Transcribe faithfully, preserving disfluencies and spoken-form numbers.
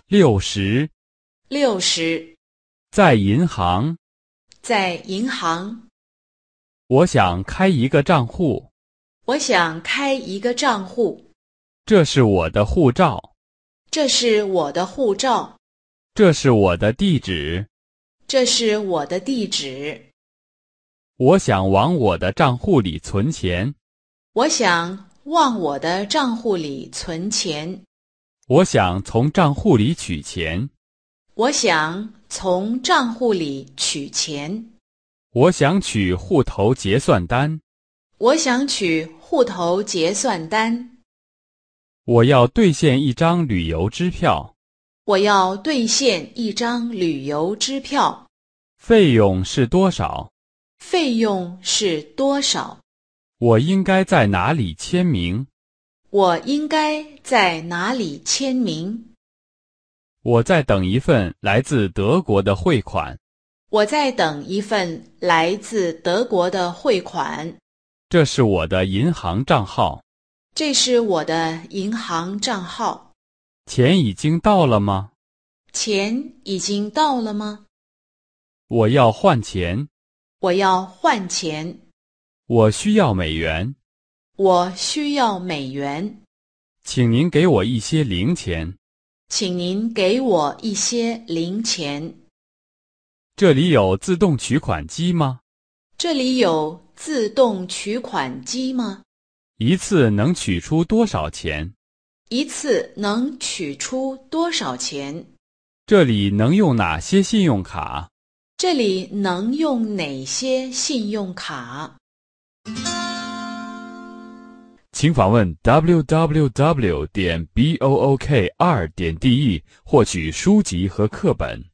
六十， 六十， 在银行。 在银行。 我想开一个账户。 我想开一个账户。 这是我的护照。 这是我的护照。 这是我的地址。 这是我的地址。 我想往我的账户里存钱。 我想往我的账户里存钱。 我想从账户里取钱。 我想从账户里取钱。 我想取户头结算单。 我想取户头结算单。 我要兑现一张旅游支票。 我要兑现一张旅游支票。 费用是多少？ 费用是多少？ 我应该在哪里签名？ 我应该在哪里签名？ 我在等一份来自德国的汇款。 我在等一份来自德国的汇款。 这是我的银行账号。 这是我的银行账号。 钱已经到了吗？ 钱已经到了吗？ 我要换钱。 我要换钱。 我需要美元。 我需要美元。 请您给我一些零钱。 请您给我一些零钱。 这里有自动取款机吗？ 这里有自动取款机吗？ 一次能取出多少钱？ 一次能取出多少钱？ 这里能用哪些信用卡？ 这里能用哪些信用卡？ 请访问 w w w 点 book 二点 d e 获取书籍和课本。